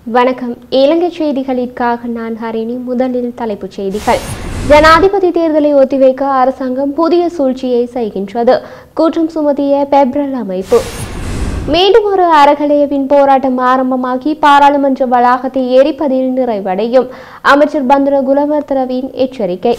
வணக்கம். இலங்கை செய்திகளுக்காக நான் ஹரிணி. முதலில் தலைப்புச் செய்திகள். ஜனாதிபதி தேர்தலை ஒத்திவைக்க அரசாங்கம் புதிய சூழ்ச்சியை செய்கின்றது. குற்றம் சுமத்திய பெப்ரல் அமைப்பு. மீண்டும் ஒரு அரகலையவின் போராட்டம் ஆரம்பமாகி பாராளுமன்ற வளாகத்தை எரிப்பதில் நிறைவடையும். அமைச்சர் பந்துல குணவர்தனவின் எச்சரிக்கை.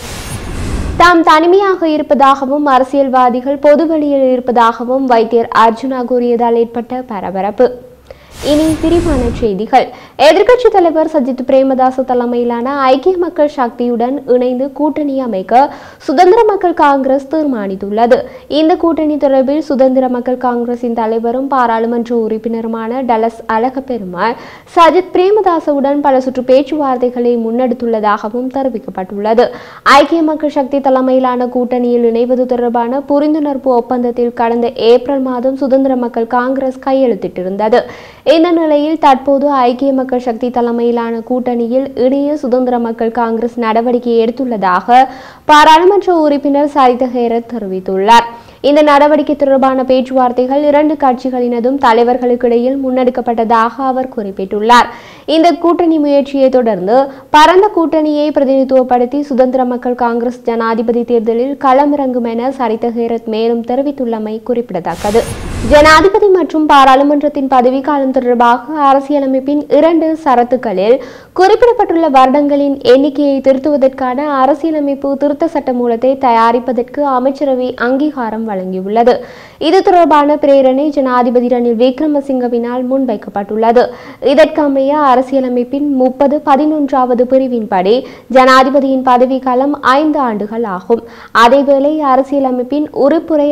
தாம் தனிமையாக இருப்பதாகவும் அரசியல்வாதிகள் பொதுவெளியில் இருப்பதாகவும் வைத்தியர் அர்ச்சுனா கூறியதால் ஏற்பட்ட பரபரப்பு. இனி விரிவான செய்திகள். எதிர்க்கட்சித் தலைவர் சஜித் பிரேமதாச தலைமையிலான ஐக்கிய மக்கள் சக்தியுடன் இணைந்து கூட்டணி அமைக்க சுதந்திர மக்கள் காங்கிரஸ் தீர்மானித்துள்ளது. இந்த கூட்டணி தொடர்பில் சுதந்திர மக்கள் காங்கிரசின் தலைவரும் பாராளுமன்ற உறுப்பினருமான டலஸ் அழகப்பெருமாள் சஜித் பிரேமதாசவுடன் பல சுற்று பேச்சுவார்த்தைகளை முன்னெடுத்துள்ளதாகவும் தெரிவிக்கப்பட்டுள்ளது. ஐக்கிய மக்கள் சக்தி தலைமையிலான கூட்டணியில் இணைவது தொடர்பான புரிந்துணர்வு ஒப்பந்தத்தில் கடந்த ஏப்ரல் மாதம் சுதந்திர மக்கள் காங்கிரஸ் கையெழுத்திட்டிருந்தது. இந்த நிலையில் தற்போது ஐக்கிய மக்கள் சக்தி தலைமையிலான கூட்டணியில் இணைய சுதந்திர மக்கள் காங்கிரஸ் நடவடிக்கை எடுத்துள்ளதாக பாராளுமன்ற உறுப்பினர் சரிதஹேரத் தெரிவித்துள்ளார். இந்த நடவடிக்கை தொடர்பான பேச்சுவார்த்தைகள் இரண்டு கட்சிகளினதும் தலைவர்களுக்கிடையில் முன்னெடுக்கப்பட்டதாக அவர் குறிப்பிட்டுள்ளார். இந்த கூட்டணி முயற்சியை தொடர்ந்து பரந்த கூட்டணியை பிரதிநிதித்துவப்படுத்தி சுதந்திர மக்கள் காங்கிரஸ் ஜனாதிபதி தேர்தலில் களமிறங்கும் என சரிதஹேரத் மேலும் தெரிவித்துள்ளமை குறிப்பிடத்தக்கது. ஜனாதிபதி மற்றும் பாராளுமன்றத்தின் பதவிக்காலம் தொடர்பாக அரசியலமைப்பின் 2 சரத்துக்களில் குறிப்பிடப்பட்டுள்ள வருடங்களின் எண்ணிக்கையை திருத்துவதற்கான அரசியலமைப்பு திருத்த சட்ட மூலத்தை தயாரிப்பதற்கு அமைச்சரவை அங்கீகாரம் வழங்கியுள்ளது. இது தொடர்பான பிரேரணை ஜனாதிபதி ரணில் விக்ரமசிங்கவினால் முன்வைக்கப்பட்டுள்ளது. இதற்கமைய அரசியலமைப்பின் 30(11) பிரிவின்படி ஜனாதிபதியின் பதவிக்காலம் 5 ஆண்டுகள் ஆகும். அதேவேளை அரசியலமைப்பின் உறுப்புரை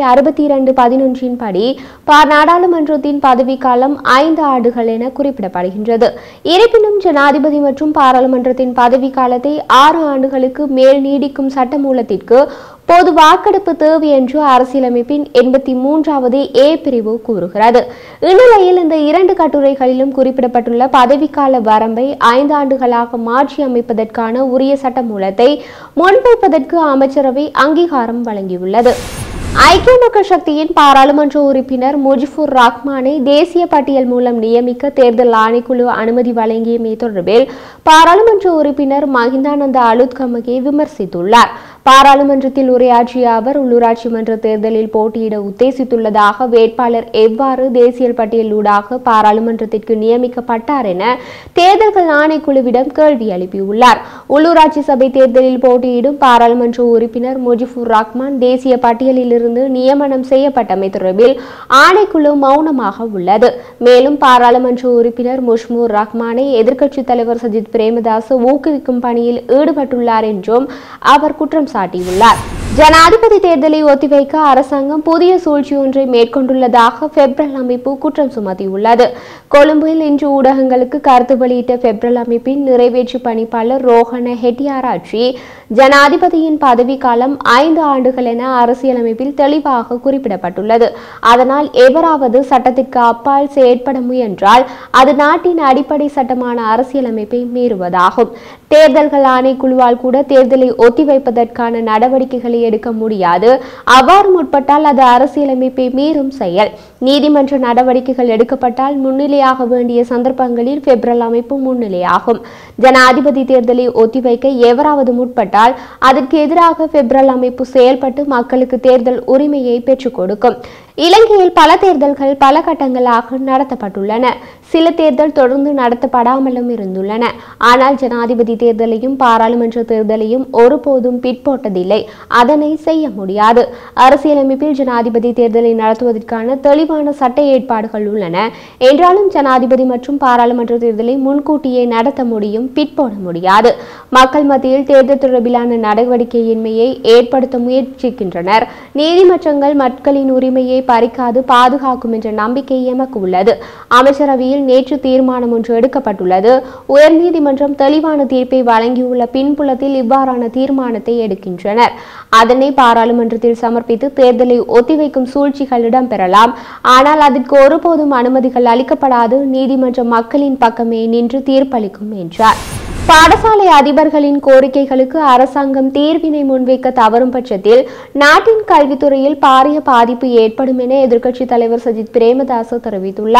62(11) படி நாடாளுமன்றத்தின் பதவிக்காலம் 5 ஆண்டுகள் என குறிப்பிடப்படுகின்றது. இருப்பினும் ஜனாதிபதி மற்றும் பாராளுமன்றத்தின் பதவிக்காலத்தை 6 ஆண்டுகளுக்கு மேல் நீடிக்கும் சட்டமூலத்திற்கு பொது வாக்கெடுப்பு தேவை என்று அரசியலமைப்பின் 83வது A பிரிவு கூறுகிறது. இந்நிலையில் இந்த 2 கட்டுரைகளிலும் குறிப்பிடப்பட்டுள்ள பதவிக்கால வரம்பை 5 ஆண்டுகளாக மாற்றி அமைப்பதற்கான உரிய சட்டமூலத்தை முன்வைப்பதற்கு அமைச்சரவை அங்கீகாரம் வழங்கியுள்ளது. ஐக்கிய மக்கள் சக்தியின் பாராளுமன்ற உறுப்பினர் முஜிபுர் ரஹ்மானை தேசிய பட்டியல் மூலம் நியமிக்க தேர்தல் ஆணைக்குழு அனுமதி வழங்கியமை தொடர்பில் பாராளுமன்ற உறுப்பினர் மஹிந்தானந்த அலுத்கமகே விமர்சித்துள்ளார். பாராளுமன்றத்தில் உரையாற்றிய அவர் உள்ளூராட்சி மன்ற தேர்தலில் போட்டியிட உத்தேசித்துள்ளதாக வேட்பாளர் எவ்வாறு தேசிய பட்டியலூடாக பாராளுமன்றத்திற்கு நியமிக்கப்பட்டார் என தேர்தல்கள் ஆணைக்குழுவிடம் கேள்வி எழுப்பியுள்ளார். உள்ளூராட்சி சபை தேர்தலில் போட்டியிடும் பாராளுமன்ற உறுப்பினர் முஜிபுர் ரஹ்மான் தேசிய பட்டியலில் இருந்து நியமனம் செய்யப்பட்டமை தொடர்பில் ஆணைக்குழு மௌனமாக உள்ளது. மேலும் பாராளுமன்ற உறுப்பினர் முஷ்மூர் ரஹ்மானை எதிர்க்கட்சித் தலைவர் சஜித் பிரேமதாச ஊக்குவிக்கும் பணியில் ஈடுபட்டுள்ளார் என்றும் அவர் குற்றம் சாட்டியுள்ளார். ஜனாதிபதி தேர்தலை ஒத்திவைக்க அரசாங்கம் புதிய சூழ்ச்சி ஒன்றை மேற்கொண்டுள்ளதாக பெப்ரல் அமைப்பு குற்றம் சுமத்தியுள்ளது. கொழும்பில் இன்று ஊடகங்களுக்கு கருத்து வெளியிட்ட பெப்ரல் அமைப்பின் நிறைவேற்று பணிப்பாளர் ரோஹன ஹெட்டியாராட்சி ஜனாதிபதியின் பதவிக்காலம் 5 ஆண்டுகள் என அரசியலமைப்பில் தெளிவாக குறிப்பிடப்பட்டுள்ளது. அதனால் எவராவது சட்டத்திற்கு அப்பால் செயற்பட முயன்றால் அது நாட்டின் அடிப்படை சட்டமான அரசியலமைப்பை மீறுவதாகும். தேர்தல்கள் ஆணைக்குழுவால் கூட தேர்தலை ஒத்திவைப்பதற்கான நடவடிக்கைகளை எடுக்க முடியாது. அவ்வாறு முற்பட்டால் அது அரசியலமைப்பை மீறும் செயல். நீதிமன்ற நடவடிக்கைகள் எடுக்கப்பட்டால் முன்னிலையாக வேண்டிய சந்தர்ப்பங்களில் பெப்ரல் அமைப்பு முன்னிலையாகும். ஜனாதிபதி தேர்தலை ஒத்திவைக்க எவராவது முற்பட்டால் அதற்கு எதிராக பெப்ரல் அமைப்பு செயல்பட்டு மக்களுக்கு தேர்தல் உரிமையை பெற்றுக் கொடுக்கும். இலங்கையில் பல தேர்தல்கள் பல கட்டங்களாக நடத்தப்பட்டுள்ளன. சில தேர்தல் தொடர்ந்து நடத்தப்படாமலும் இருந்துள்ளன. ஆனால் ஜனாதிபதி தேர்தலையும் பாராளுமன்ற தேர்தலையும் ஒருபோதும் பிற்போட்டதில்லை. அதனை செய்ய முடியாது. அரசியலமைப்பில் ஜனாதிபதி தேர்தலை நடத்துவதற்கான தெளிவான சட்ட ஏற்பாடுகள் உள்ளன. என்றாலும் ஜனாதிபதி மற்றும் பாராளுமன்ற தேர்தலை முன்கூட்டியே நடத்த முடியும், பிற்போட முடியாது. மக்கள் மத்தியில் தேர்தல் தொடர்பிலான நடவடிக்கையின்மையை ஏற்படுத்த முயற்சிக்கின்றனர். நீதிமன்றங்கள் மக்களின் உரிமையை பறிக்காது பாதுகாக்கும் என்ற நம்பிக்கை எமக்கு உள்ளது. அமைச்சரவையில் நேற்று தீர்மானம் ஒன்று எடுக்கப்பட்டுள்ளது. உயர்நீதிமன்றம் தெளிவான தீர்ப்பை வழங்கியுள்ள பின்புலத்தில் இவ்வாறான தீர்மானத்தை எடுக்கின்றனர். அதனை பாராளுமன்றத்தில் சமர்ப்பித்து தேர்தலை ஒத்திவைக்கும் சூழ்ச்சிகள் இடம்பெறலாம். ஆனால் அதற்கு ஒருபோதும் அனுமதிகள் அளிக்கப்படாது. நீதிமன்றம் மக்களின் பக்கமே நின்று தீர்ப்பளிக்கும் என்றார். பாடசாலை அதிபர்களின் கோரிக்கைகளுக்கு அரசாங்கம் தீர்வினை முன்வைக்க தவறும் பட்சத்தில் நாட்டின் கல்வித்துறையில் பாரிய பாதிப்பு ஏற்படும் என எதிர்க்கட்சித் தலைவர் சஜித் பிரேமதாச தெரிவித்துள்ளார்.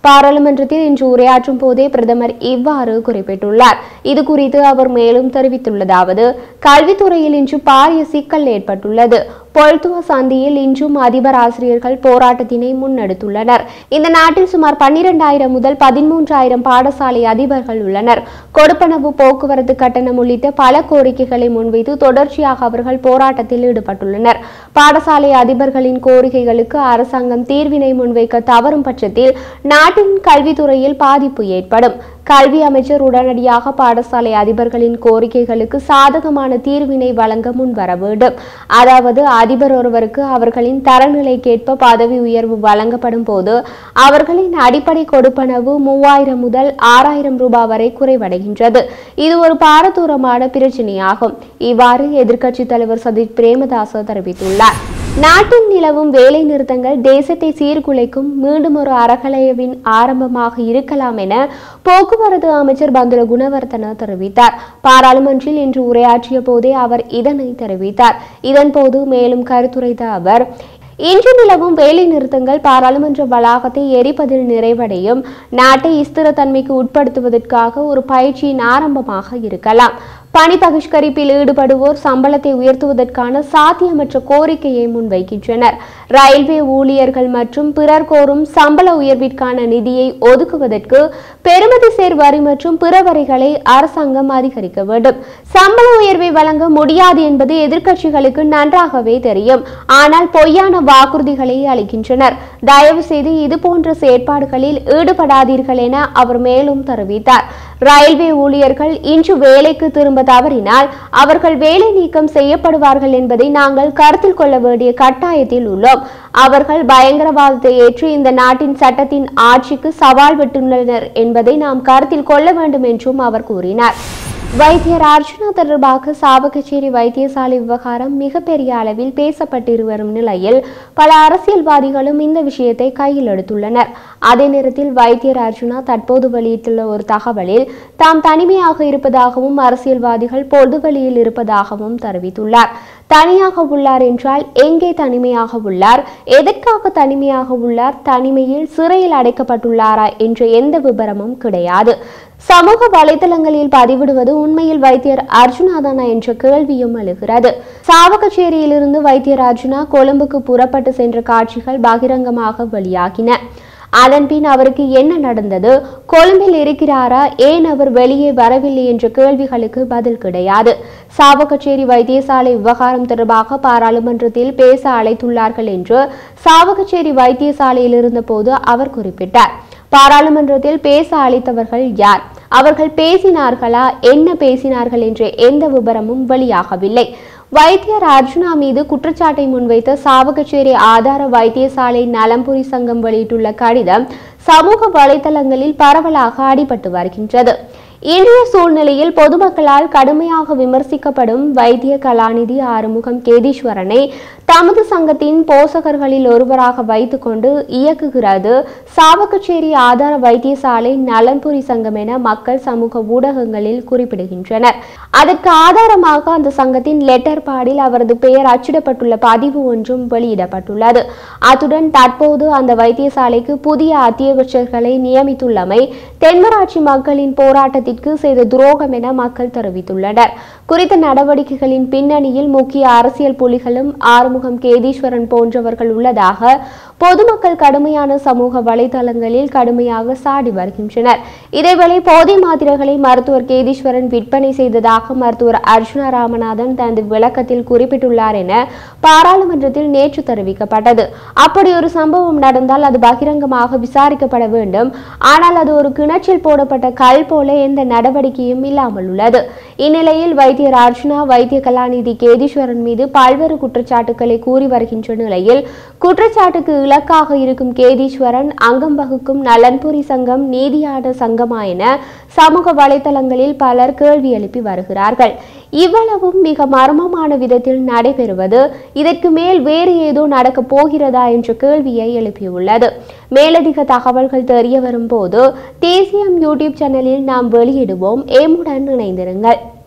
பாராளுமன்றத்தில் இன்று உரையாற்றும் போதே பிரதமர் இவ்வாறு குறிப்பிட்டுள்ளார். இது குறித்து அவர் மேலும் தெரிவித்துள்ளதாவது, கல்வித்துறையில் இன்று பாரிய சிக்கல் ஏற்பட்டுள்ளது. பொல்துவ சந்தியில் இன்றும் அதிபர் ஆசிரியர்கள் போராட்டத்தினை முன்னெடுத்துள்ளனர். இந்த நாட்டில் சுமார் 12,000 முதல் 13,000 பாடசாலை அதிபர்கள் உள்ளனர். கொடுப்பனவு, போக்குவரத்து கட்டணம் உள்ளிட்ட பல கோரிக்கைகளை முன்வைத்து தொடர்ச்சியாக அவர்கள் போராட்டத்தில் ஈடுபட்டுள்ளனர். பாடசாலை அதிபர்களின் கோரிக்கைகளுக்கு அரசாங்கம் தீர்வினை முன்வைக்க தவறும் பட்சத்தில் நாட்டின் கல்வித்துறையில் பாதிப்பு ஏற்படும். கல்வி அமைச்சர் உடனடியாக பாடசாலை அதிபர்களின் கோரிக்கைகளுக்கு சாதகமான தீர்வினை வழங்க முன்வர வேண்டும். அதாவது அதிபர் ஒருவருக்கு அவர்களின் தரநிலைக்கேற்ப பதவி உயர்வு வழங்கப்படும் போது அவர்களின் அடிப்படை கொடுப்பனவு 3,000 முதல் 6,000 ரூபாய் வரை குறைவடைகின்றது. இது ஒரு பாரதூரமான பிரச்சினையாகும். இவ்வாறு எதிர்க்கட்சித் தலைவர் சஜித் பிரேமதாச தெரிவித்துள்ளார். நாட்டில் நிலவும் வேலை நிறுத்தங்கள் தேசத்தை சீர்குலைக்கும் மீண்டும் ஒரு அரகலயவின் ஆரம்பமாக இருக்கலாம் என போக்குவரத்து அமைச்சர் பந்துல குணவர்தன தெரிவித்தார். பாராளுமன்றில் இன்று உரையாற்றிய போதே அவர் இதனை தெரிவித்தார். இதன்போது மேலும் கருத்துரைத்த அவர், இன்று நிலவும் வேலை நிறுத்தங்கள் பாராளுமன்ற வளாகத்தை எரிப்பதில் நிறைவடையும். நாட்டை ஸ்திரத்தன்மைக்கு உட்படுத்துவதற்காக ஒரு பயிற்சியின் ஆரம்பமாக இருக்கலாம். பணி பகிஷ்கரிப்பில் ஈடுபடுவோர் சம்பளத்தை உயர்த்துவதற்கான சாத்தியமற்ற கோரிக்கையை முன்வைக்கின்றனர். ரயில்வே ஊழியர்கள் மற்றும் பிறர் கோரும் சம்பள உயர்விற்கான நிதியை ஒதுக்குவதற்கு பெறுமதி சேர் வரி மற்றும் பிற வரிகளை அரசாங்கம் அதிகரிக்க வேண்டும். சம்பள உயர்வை வழங்க முடியாது என்பது எதிர்க்கட்சிகளுக்கு நன்றாகவே தெரியும். ஆனால் பொய்யான வாக்குறுதிகளை அளிக்கின்றனர். தயவு செய்து இதுபோன்ற செயற்பாடுகளில் ஈடுபடாதீர்கள் என அவர் மேலும் தெரிவித்தார். ரயில்வே ஊழியர்கள் இன்று வேலைக்கு திரும்ப தவறினால் அவர்கள் வேலை நீக்கம் செய்யப்படுவார்கள் என்பதை நாங்கள் கருத்தில் கொள்ள வேண்டிய கட்டாயத்தில் உள்ளோம். அவர்கள் பயங்கரவாதத்தை ஏற்று இந்த நாட்டின் சட்டத்தின் ஆட்சிக்கு சவால் விட்டுள்ளனர் என்பதை நாம் கருத்தில் கொள்ள வேண்டும் என்றும் அவர் கூறினார். வைத்தியர் அர்ச்சுனா தொடர்பாக சாவகச்சேரி வைத்தியசாலை விவகாரம் மிகப்பெரிய அளவில் பேசப்பட்டு வரும் நிலையில் பல அரசியல்வாதிகளும் இந்த விஷயத்தை கையில் எடுத்துள்ளனர். அதே நேரத்தில் வைத்தியர் அர்ச்சுனா தற்போது வெளியிட்டுள்ள ஒரு தகவலில் தாம் தனிமையாக இருப்பதாகவும் அரசியல்வாதிகள் பொதுவெளியில் இருப்பதாகவும் தெரிவித்துள்ளார். தனியாக உள்ளார் என்றால் எங்கே தனிமையாக உள்ளார், எதற்காக தனிமையாக உள்ளார், தனிமையில் சிறையில் அடைக்கப்பட்டுள்ளாரா என்ற எந்த விபரமும் கிடையாது. சமூக வலைதளங்களில் பதிவிடுவது உண்மையில் வைத்தியர் அர்ச்சுனா தானா என்ற கேள்வியும் எழுகிறது. சாவகச்சேரியிலிருந்து வைத்தியர் அர்ச்சுனா கொழும்புக்கு புறப்பட்டு சென்ற காட்சிகள் பகிரங்கமாக வெளியாகின. அதன்பின் அவருக்கு என்ன நடந்தது, கொழும்பில் இருக்கிறாரா, ஏன் அவர் வெளியே வரவில்லை என்ற கேள்விகளுக்கு பதில் கிடையாது. சாவகச்சேரி வைத்தியசாலை விவகாரம் தொடர்பாக பாராளுமன்றத்தில் பேச அழைத்துள்ளார்கள் என்று சாவகச்சேரி வைத்தியசாலையில் இருந்த போது அவர் குறிப்பிட்டார். பாராளுமன்றத்தில் பேச அழைத்தவர்கள் யார், அவர்கள் பேசினார்களா, என்ன பேசினார்கள் என்ற எந்த விபரமும் வெளியாகவில்லை. வைத்தியர் அர்ச்சுனா மீது குற்றச்சாட்டை முன்வைத்த சாவகச்சேரி ஆதார வைத்தியசாலை நலம்புரி சங்கம் வெளியிட்டுள்ள கடிதம் சமூக வலைதளங்களில் பரவலாக அடிபட்டு வருகின்றது. இன்றைய சூழ்நிலையில் பொதுமக்களால் கடுமையாக விமர்சிக்கப்படும் வைத்திய கலாநிதி ஆறுமுகம் கேதீஸ்வரனை தமது சங்கத்தின் போசகர்களில் ஒருவராக வைத்துக் கொண்டு இயக்குகிறது சாவகச்சேரி ஆதார வைத்தியசாலை நலன்புரி சங்கம் என மக்கள் சமூக ஊடகங்களில் குறிப்பிடுகின்றனர். அதற்கு ஆதாரமாக அந்த சங்கத்தின் லெட்டர் பாடில் அவரது பெயர் அச்சிடப்பட்டுள்ள பதிவு ஒன்றும் வெளியிடப்பட்டுள்ளது. அத்துடன் தற்போது அந்த வைத்தியசாலைக்கு புதிய அத்தியட்சகர்களை நியமித்துள்ளமை தென்மராட்சி மக்களின் போராட்டத்திற்கு செய்த துரோகம் என மக்கள் தெரிவித்துள்ளனர். குறித்த நடவடிக்கைகளின் பின்னணியில் முக்கிய அரசியல் புலிகளும் ஆறுமுகம் கேதீஸ்வரன் போன்றவர்கள் உள்ளதாக பொதுமக்கள் கடுமையான சமூக வலைதளங்களில் கடுமையாக சாடி வருகின்றனர். இதேவேளை போதை மாத்திரைகளை மருத்துவர் கேதீஸ்வரன் விற்பனை செய்ததாக மருத்துவர் அர்ச்சுனா ராமநாதன் தனது விளக்கத்தில் குறிப்பிட்டுள்ளார் என பாராளுமன்றத்தில் நேற்று தெரிவிக்கப்பட்டது. அப்படி ஒரு சம்பவம் நடந்தால் அது பகிரங்கமாக விசாரிக்கப்பட வேண்டும். ஆனால் அது ஒரு கிணற்றில் போடப்பட்ட கல் போல எந்த நடவடிக்கையும் இல்லாமல் உள்ளது. இந்நிலையில் வைத்தியர் அர்ச்சுனா வைத்திய கலாநிதி கேதீஸ்வரன் மீது பல்வேறு குற்றச்சாட்டுக்களை கூறி வருகின்ற நிலையில் குற்றச்சாட்டுக்கு இலக்காக இருக்கும் கேதீஸ்வரன் அங்கம் வகுக்கும் நலன்புரி சங்கம் நீதியான சங்கமா என சமூக வலைதளங்களில் பலர் கேள்வி எழுப்பி வருகிறார்கள். இவ்வளவும் மிக மர்மமான விதத்தில் நடைபெறுவது இதற்கு மேல் வேறு ஏதோ நடக்கப் போகிறதா என்ற கேள்வியை எழுப்பியுள்ளது. மேலதிக தகவல்கள் தெரிய வரும் போது தேசியம் யூடியூப் சேனலில் நாம் வெளியிடுவோம். எம்முடன் இணைந்திருங்கள்.